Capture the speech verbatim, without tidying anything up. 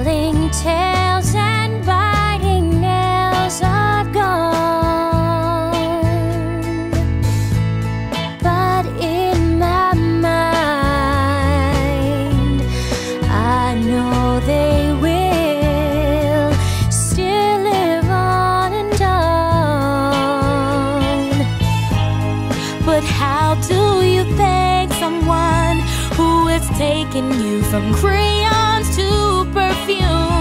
telling tales and biting nails are gone. But in my mind, I know they will still live on and on. But how do you thank someone who has taken you from crayons to perfume?